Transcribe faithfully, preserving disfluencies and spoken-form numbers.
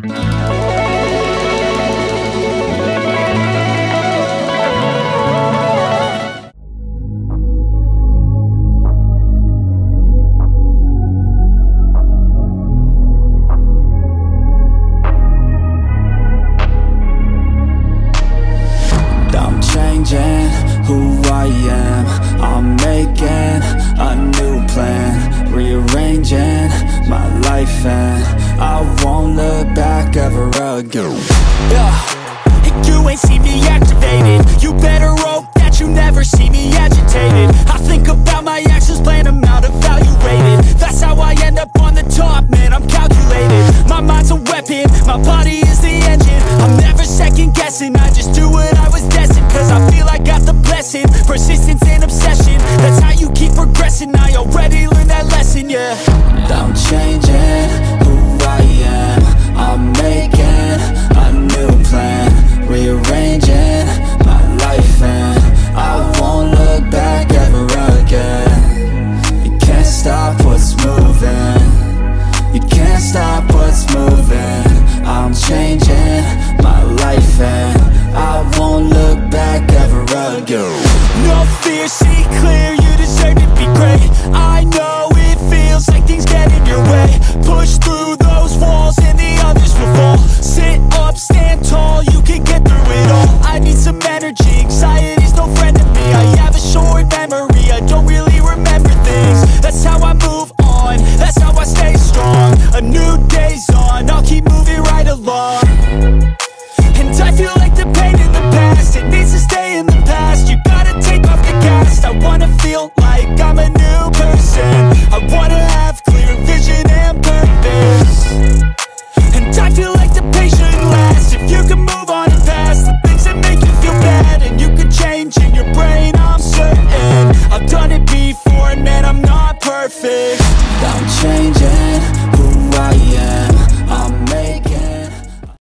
Who I am, I'm making a new plan, rearranging my life, and I won't look back ever again. Yeah, you ain't see me activated. You better hope that you never see me agitated. I think about my actions, plan them out, evaluated. That's how I end up on the top, man, I'm calculated. My mind's a weapon, my body is the engine. I'm never second guessing, I just do what I was destined. Cause I feel I got the blessing, persistence and obsession. That's how you keep progressing, I already learned that lesson, yeah. I'm changing who I am, I'm making a new plan, rearranging my life, and I won't look back ever again. You can't stop what's moving, you can't stop what's moving. I'm changing my life, and I won't look back ever again. No fear, see clear, you deserve to be great. I know it feels like things get in your way. Push through those walls and the others will fall. Sit up, stand tall, you can get through it all. I need some energy, anxiety's no friend to me. I have a short memory, I don't really remember things. That's how I move on, that's how I stay strong. A new day's on, I'll keep moving right along. And I feel like the pain in the past, it needs to stay in the past. You gotta take off the cast. I wanna feel like I'm a new person. I wanna have clear vision and purpose. And I feel like the pain shouldn't last. If you can move on